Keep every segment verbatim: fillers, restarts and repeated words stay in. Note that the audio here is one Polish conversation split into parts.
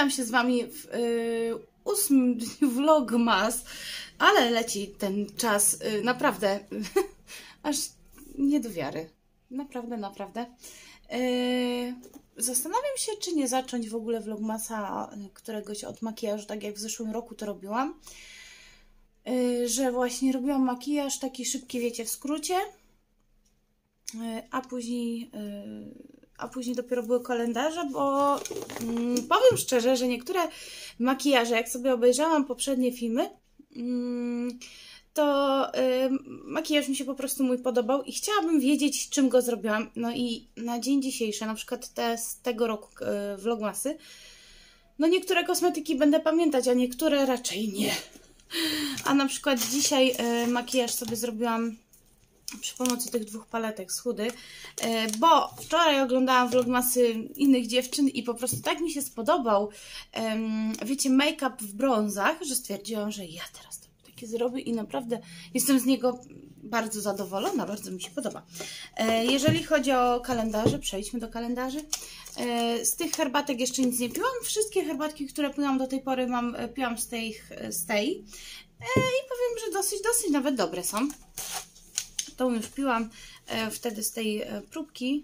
witam się z Wami w yy, ósmym dniu vlogmas, ale leci ten czas yy, naprawdę aż nie do wiary. Naprawdę, naprawdę. Yy, zastanawiam się, czy nie zacząć w ogóle vlogmasa któregoś od makijażu, tak jak w zeszłym roku to robiłam. Yy, że właśnie robiłam makijaż taki szybki, wiecie, w skrócie, yy, a później... Yy, a później dopiero były kalendarze, bo mm, powiem szczerze, że niektóre makijaże, jak sobie obejrzałam poprzednie filmy, mm, to y, makijaż mi się po prostu mój podobał i chciałabym wiedzieć, czym go zrobiłam. No i na dzień dzisiejszy, na przykład te z tego roku y, vlogmasy, no niektóre kosmetyki będę pamiętać, a niektóre raczej nie. A na przykład dzisiaj y, makijaż sobie zrobiłam przy pomocy tych dwóch paletek z Hudy, bo wczoraj oglądałam vlogmasy innych dziewczyn i po prostu tak mi się spodobał, wiecie, make-up w brązach, że stwierdziłam, że ja teraz takie zrobię i naprawdę jestem z niego bardzo zadowolona, bardzo mi się podoba. Jeżeli chodzi o kalendarze, przejdźmy do kalendarzy. Z tych herbatek jeszcze nic nie piłam. Wszystkie herbatki, które piłam do tej pory, mam, piłam z tej, z tej i powiem, że dosyć, dosyć nawet dobre są. Tą już piłam e, wtedy z tej e, próbki.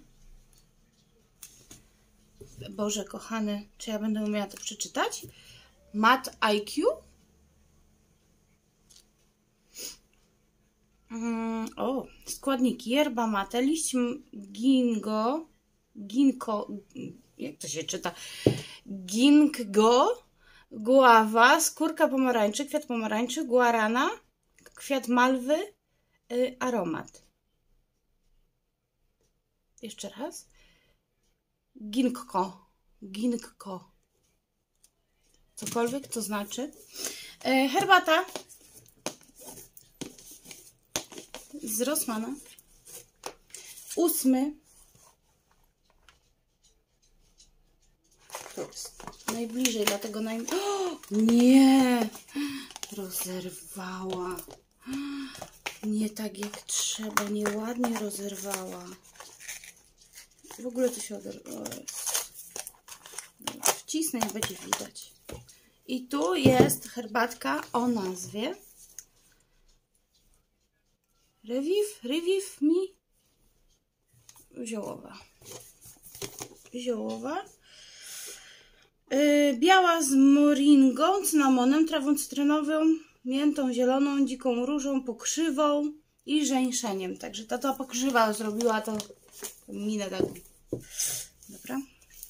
Boże kochany, czy ja będę umiała to przeczytać? Matte I Q. Mm, o, składniki. Yerba mate, liść gingo, ginko, jak to się czyta? Ginkgo, guawa, skórka pomarańczy, kwiat pomarańczy, guarana, kwiat malwy, aromat. Jeszcze raz. Ginkgo. Ginkgo. Cokolwiek to znaczy. E, herbata z Rossmana. Ósmy. To jest najbliżej, dlatego naj... O, nie! Rozerwała. Nie tak jak trzeba, nieładnie rozerwała. W ogóle to się oderwało. Wcisnę i będzie widać. I tu jest herbatka o nazwie Revive, Revive Me ziołowa. Ziołowa. Yy, biała z moringą, cynamonem, trawą cytrynową, miętą zieloną, dziką różą, pokrzywą i żeńszeniem. Także ta, ta pokrzywa zrobiła to minę taką. Dobra.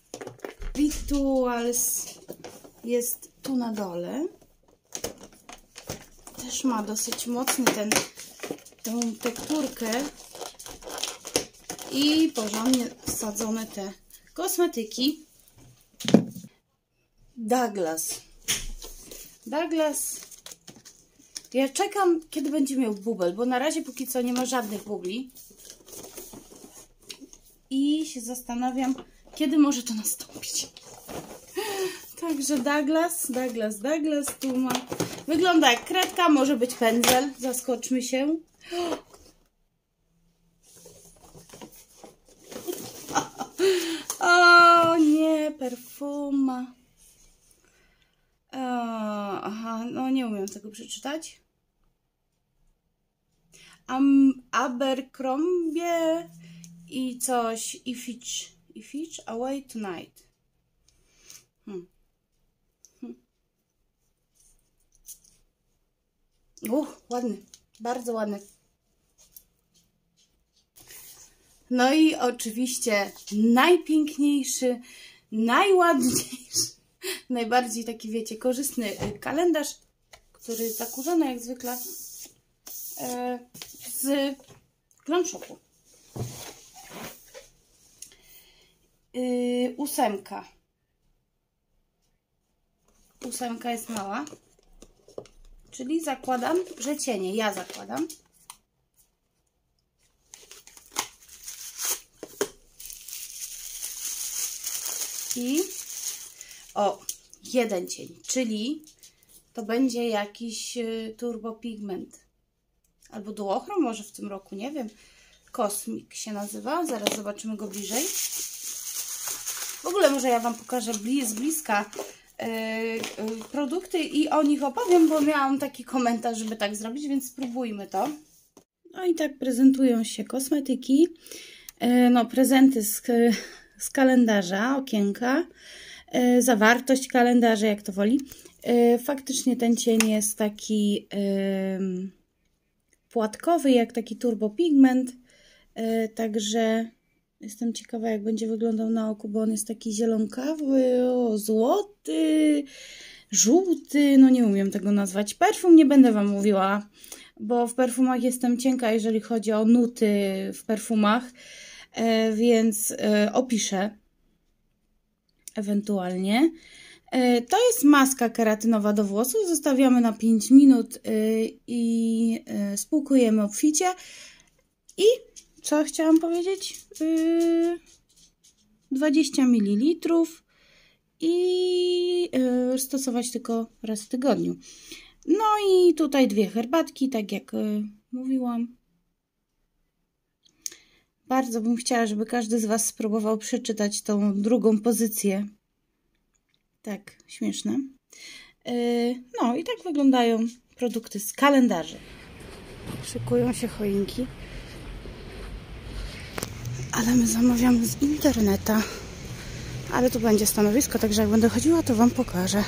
Rituals jest tu na dole. Też ma dosyć mocny ten, tą tekturkę i porządnie wsadzone te kosmetyki. Douglas. Douglas. Ja czekam, kiedy będzie miał bubel, bo na razie póki co nie ma żadnych bubli. I się zastanawiam, kiedy może to nastąpić. Także Douglas, Douglas, Douglas tu ma. Wygląda jak kredka, może być pędzel. Zaskoczmy się. O nie, perfuma. O, aha, no nie umiem tego przeczytać. Um, Abercrombie i coś i Fitch, i Fitch Away Tonight. Hmm. Hmm. Uch, ładny, bardzo ładny. No i oczywiście najpiękniejszy, najładniejszy, najbardziej taki, wiecie, korzystny kalendarz, który zakurzony jak zwykle e, z Glam Shopu. Yy, ósemka. Ósemka jest mała, czyli zakładam, że cienie. Ja zakładam. I o, jeden cień, czyli to będzie jakiś y, turbopigment. Albo duochrom może w tym roku, nie wiem. Kosmik się nazywa. Zaraz zobaczymy go bliżej. W ogóle może ja Wam pokażę bli z bliska produkty i o nich opowiem, bo miałam taki komentarz, żeby tak zrobić, więc spróbujmy to. No i tak prezentują się kosmetyki. No, prezenty z, z kalendarza, okienka, zawartość kalendarza, jak to woli. Faktycznie ten cień jest taki płatkowy, jak taki turbopigment, także jestem ciekawa, jak będzie wyglądał na oku, bo on jest taki zielonkawy, o, złoty, żółty, no nie umiem tego nazwać. Perfum nie będę Wam mówiła, bo w perfumach jestem cienka, jeżeli chodzi o nuty w perfumach, więc opiszę ewentualnie. To jest maska keratynowa do włosów, zostawiamy na pięć minut i spłukujemy obficie. I co chciałam powiedzieć? dwadzieścia mililitrów i stosować tylko raz w tygodniu. No i tutaj dwie herbatki, tak jak mówiłam. Bardzo bym chciała, żeby każdy z Was spróbował przeczytać tą drugą pozycję. Tak, śmieszne. No i tak wyglądają produkty z kalendarzy. Szykują się choinki. Ale my zamawiamy z interneta. Ale tu będzie stanowisko, także jak będę chodziła, to Wam pokażę.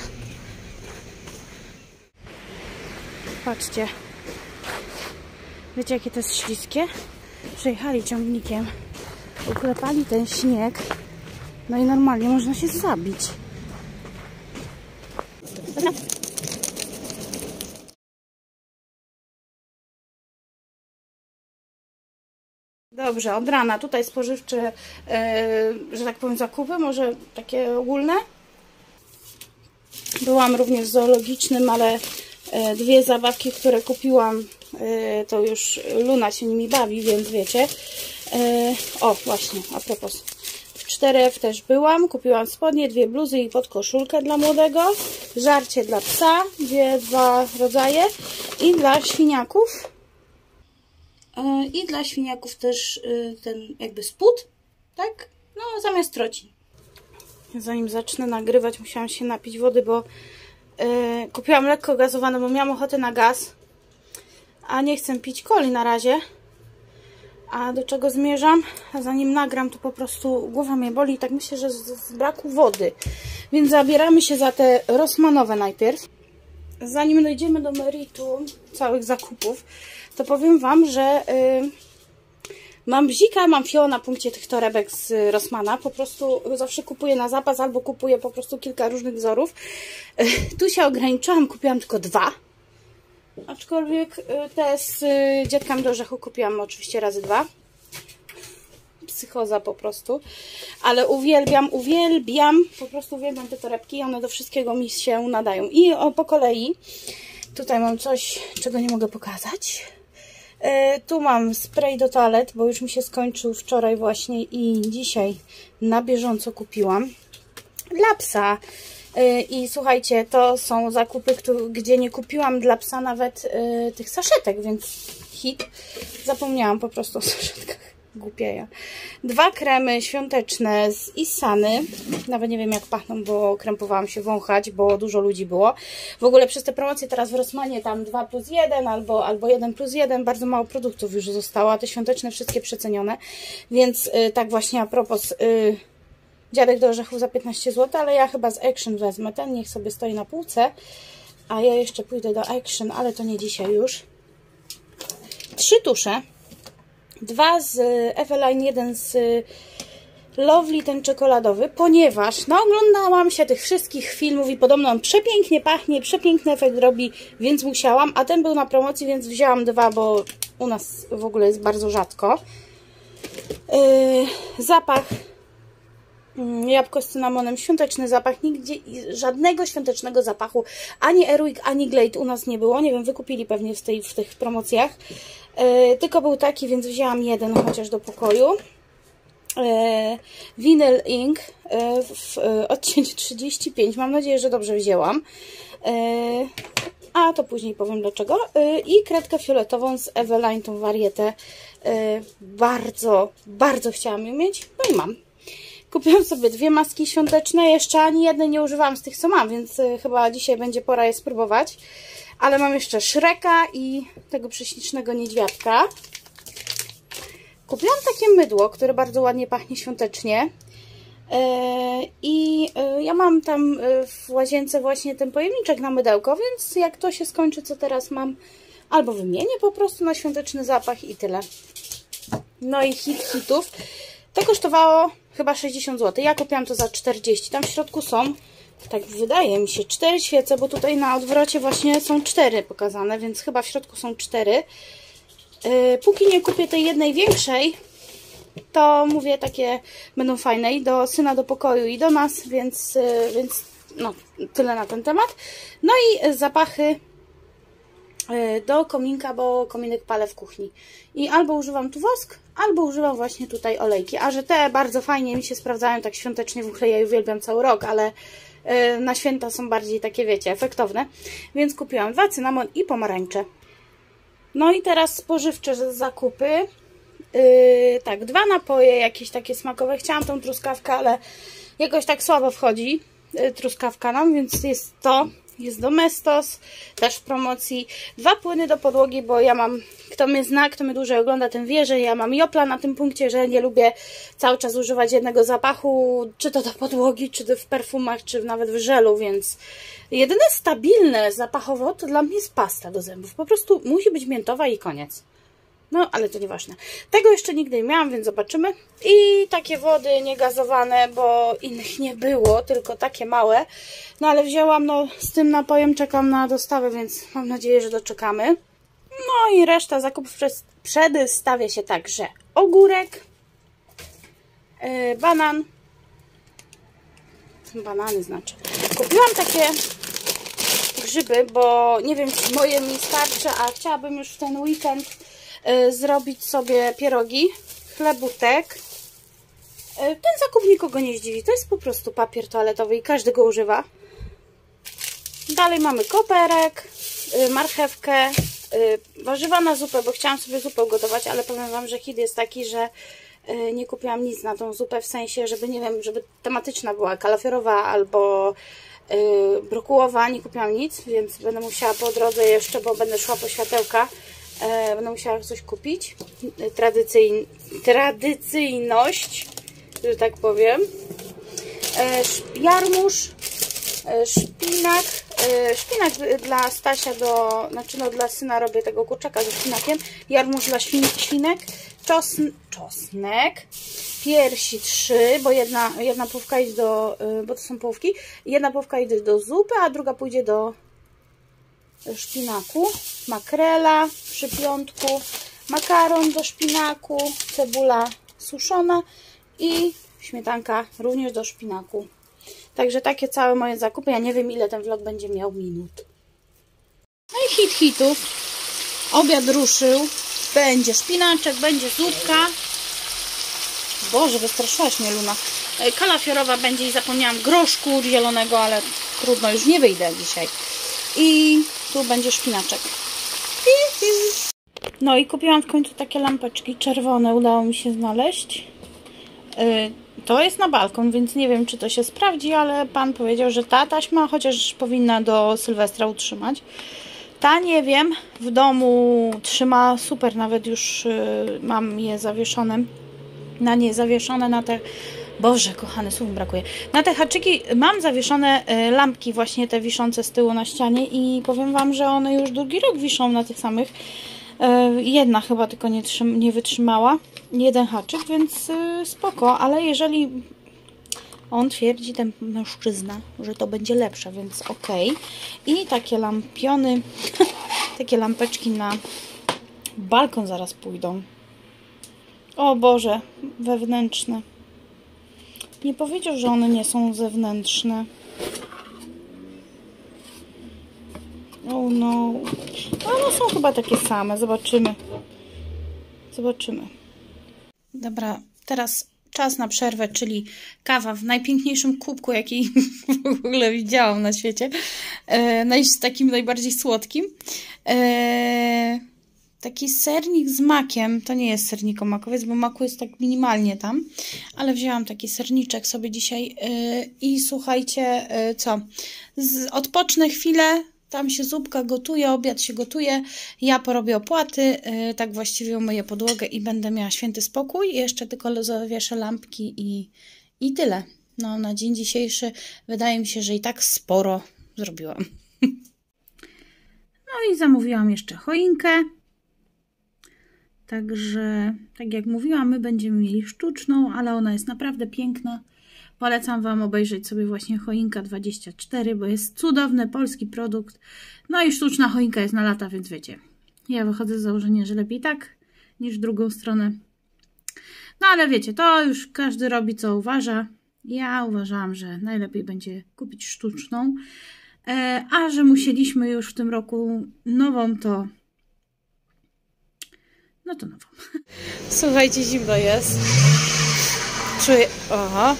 Patrzcie. Wiecie, jakie to jest śliskie? Przejechali ciągnikiem, uklepali ten śnieg, no i normalnie można się zabić. Dobrze, od rana tutaj spożywcze, yy, że tak powiem, zakupy, może takie ogólne. Byłam również w zoologicznym, ale yy, dwie zabawki, które kupiłam, yy, to już Luna się nimi bawi, więc wiecie. Yy, o, właśnie, a propos. W cztery F też byłam, kupiłam spodnie, dwie bluzy i podkoszulkę dla młodego. Żarcie dla psa, dwie, dwa rodzaje. I dla świniaków. I dla świniaków też ten jakby spód, tak? No zamiast troci. Zanim zacznę nagrywać, musiałam się napić wody, bo yy, kupiłam lekko gazowane, bo miałam ochotę na gaz, a nie chcę pić coli na razie. A do czego zmierzam? A zanim nagram, to po prostu głowa mnie boli i tak myślę, że z, z braku wody. Więc zabieramy się za te Rossmanowe najpierw. Zanim dojdziemy do meritum całych zakupów, to powiem Wam, że yy, mam bzika, mam fio na punkcie tych torebek z Rossmana. Po prostu zawsze kupuję na zapas albo kupuję po prostu kilka różnych wzorów. Yy, tu się ograniczyłam, kupiłam tylko dwa. Aczkolwiek yy, te z yy, Dziadkami do Orzechu kupiłam oczywiście razy dwa. Psychoza po prostu. Ale uwielbiam, uwielbiam, po prostu uwielbiam te torebki. One do wszystkiego mi się nadają. I o, po kolei tutaj mam coś, czego nie mogę pokazać. Yy, tu mam spray do toalet, bo już mi się skończył wczoraj właśnie i dzisiaj na bieżąco kupiłam. Dla psa. Yy, I słuchajcie, to są zakupy, które, gdzie nie kupiłam dla psa nawet yy, tych saszetek, więc hit. Zapomniałam po prostu o saszetkach. Głupieja. Dwa kremy świąteczne z Issany. Nawet nie wiem, jak pachną, bo krępowałam się wąchać, bo dużo ludzi było. W ogóle przez te promocje teraz w Rossmanie tam dwa plus jeden albo, albo jeden plus jeden. Bardzo mało produktów już zostało, a te świąteczne wszystkie przecenione. Więc yy, tak właśnie a propos yy, Dziadek do Orzechów za piętnaście złotych, ale ja chyba z Action wezmę. Ten niech sobie stoi na półce. A ja jeszcze pójdę do Action, ale to nie dzisiaj już. Trzy tusze. Dwa z Eveline, jeden z Lovely, ten czekoladowy, ponieważ no, oglądałam się tych wszystkich filmów i podobno on przepięknie pachnie, przepiękny efekt robi, więc musiałam, a ten był na promocji, więc wzięłam dwa, bo u nas w ogóle jest bardzo rzadko. Yy, zapach jabłko z cynamonem, świąteczny zapach, nigdzie żadnego świątecznego zapachu, ani Airwick, ani Glade u nas nie było, nie wiem, wykupili pewnie w, tej, w tych promocjach, yy, tylko był taki, więc wzięłam jeden chociaż do pokoju. Yy, Vinyl Ink yy, w yy, odcieniu trzydzieści pięć, mam nadzieję, że dobrze wzięłam, yy, a to później powiem dlaczego. Yy, i kredkę fioletową z Eveline, tą warietę, yy, bardzo, bardzo chciałam ją mieć, no i mam. Kupiłam sobie dwie maski świąteczne, jeszcze ani jednej nie używałam z tych, co mam, więc y, chyba dzisiaj będzie pora je spróbować. Ale mam jeszcze Shreka i tego prześlicznego niedźwiadka. Kupiłam takie mydło, które bardzo ładnie pachnie świątecznie. I ja mam tam w łazience właśnie ten pojemniczek na mydełko, więc jak to się skończy, co teraz mam, albo wymienię po prostu na świąteczny zapach i tyle. No i hit hitów. To kosztowało chyba sześćdziesiąt złotych. Ja kupiłam to za czterdzieści. Tam w środku są, tak wydaje mi się, cztery świece, bo tutaj na odwrocie właśnie są cztery pokazane, więc chyba w środku są cztery. Póki nie kupię tej jednej większej, to mówię, takie będą fajne i do syna do pokoju i do nas, więc, więc no, tyle na ten temat. No i zapachy do kominka, bo kominek palę w kuchni. I albo używam tu wosk, albo używam właśnie tutaj olejki. A że te bardzo fajnie mi się sprawdzają tak świątecznie, w ogóle ja je uwielbiam cały rok, ale na święta są bardziej takie, wiecie, efektowne. Więc kupiłam dwa, cynamon i pomarańcze. No i teraz spożywcze zakupy. Yy, tak, dwa napoje jakieś takie smakowe. Chciałam tą truskawkę, ale jakoś tak słabo wchodzi yy, truskawka nam, więc jest to, jest Domestos, też w promocji. Dwa płyny do podłogi, bo ja mam, kto mnie zna, kto mnie dłużej ogląda, ten wie, że ja mam jopla na tym punkcie, że nie lubię cały czas używać jednego zapachu, czy to do podłogi, czy to w perfumach, czy nawet w żelu, więc jedyne stabilne zapachowo to dla mnie jest pasta do zębów. Po prostu musi być miętowa i koniec. No, ale to nieważne. Tego jeszcze nigdy nie miałam, więc zobaczymy. I takie wody niegazowane, bo innych nie było, tylko takie małe. No, ale wzięłam, no, z tym napojem czekam na dostawę, więc mam nadzieję, że doczekamy. No i reszta zakupów przedstawia się tak, że ogórek, yy, banan, banany znaczy. Kupiłam takie grzyby, bo nie wiem, czy moje mi starczy, a chciałabym już w ten weekend zrobić sobie pierogi, chlebutek. Ten zakup nikogo nie zdziwi. To jest po prostu papier toaletowy i każdy go używa. Dalej mamy koperek, marchewkę, warzywa na zupę, bo chciałam sobie zupę gotować, ale powiem Wam, że hit jest taki, że nie kupiłam nic na tą zupę, w sensie, żeby, nie wiem, żeby tematyczna była, kalafiorowa albo brokułowa. Nie kupiłam nic, więc będę musiała po drodze jeszcze, bo będę szła po światełka, będę musiała coś kupić. Tradycyjn... Tradycyjność, że tak powiem. Jarmuż, szpinak. Szpinak dla Stasia, do, znaczy no dla syna robię tego kurczaka ze szpinakiem. Jarmuż dla świn, świnek. Czosn, czosnek. Piersi trzy, bo jedna, jedna połówka idzie do, bo to są połówki. Jedna połówka idzie do zupy, a druga pójdzie do szpinaku. Makrela przy piątku, makaron do szpinaku, cebula suszona i śmietanka również do szpinaku. Także takie całe moje zakupy. Ja nie wiem, ile ten vlog będzie miał minut. No i hit hitów. Obiad ruszył. Będzie szpinaczek, będzie zupka. Boże, wystraszyłaś mnie, Luna. Kalafiorowa będzie i zapomniałam groszku zielonego, ale trudno, już nie wyjdę dzisiaj. I tu będzie szpinaczek. No i kupiłam w końcu takie lampeczki czerwone, udało mi się znaleźć. To jest na balkon, więc nie wiem, czy to się sprawdzi, ale pan powiedział, że ta taśma chociaż powinna do Sylwestra utrzymać. Ta nie wiem, w domu trzyma super, nawet już mam je zawieszone, na nie zawieszone na te, Boże kochany, słów mi brakuje, na te haczyki mam zawieszone lampki właśnie te wiszące z tyłu na ścianie i powiem Wam, że one już drugi rok wiszą na tych samych. Jedna chyba tylko nie, nie wytrzymała, jeden haczyk, więc spoko, ale jeżeli on twierdzi, ten mężczyzna, że to będzie lepsze, więc ok. I takie lampiony, takie lampeczki na balkon zaraz pójdą. O Boże, wewnętrzne. Nie powiedział, że one nie są zewnętrzne. Oh no. One są chyba takie same. Zobaczymy. Zobaczymy. Dobra, teraz czas na przerwę, czyli kawa w najpiękniejszym kubku, jaki w ogóle widziałam na świecie. E, z takim najbardziej słodkim. E, taki sernik z makiem. To nie jest sernik o makowiec, bo maku jest tak minimalnie tam. Ale wzięłam taki serniczek sobie dzisiaj yy, i słuchajcie, yy, co? Z, odpocznę chwilę. Tam się zupka gotuje, obiad się gotuje. Ja porobię opłaty, yy, tak właściwie umyję podłogę i będę miała święty spokój. I jeszcze tylko zawieszę lampki i, i tyle. No, na dzień dzisiejszy wydaje mi się, że i tak sporo zrobiłam. No i zamówiłam jeszcze choinkę. Także, tak jak mówiłam, my będziemy mieli sztuczną, ale ona jest naprawdę piękna. Polecam Wam obejrzeć sobie właśnie choinka dwadzieścia cztery, bo jest cudowny polski produkt. No i sztuczna choinka jest na lata, więc wiecie. Ja wychodzę z założenia, że lepiej tak niż w drugą stronę. No ale wiecie, to już każdy robi co uważa. Ja uważałam, że najlepiej będzie kupić sztuczną. E, a że musieliśmy już w tym roku nową, to no to nową. Słuchajcie, zimno jest. Czuję... Aha.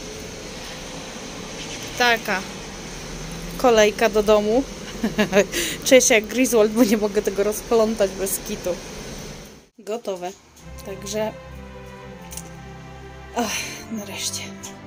Taka kolejka do domu. Czuję się jak Griswold, bo nie mogę tego rozplątać bez kitu. Gotowe. Także... Ach, nareszcie.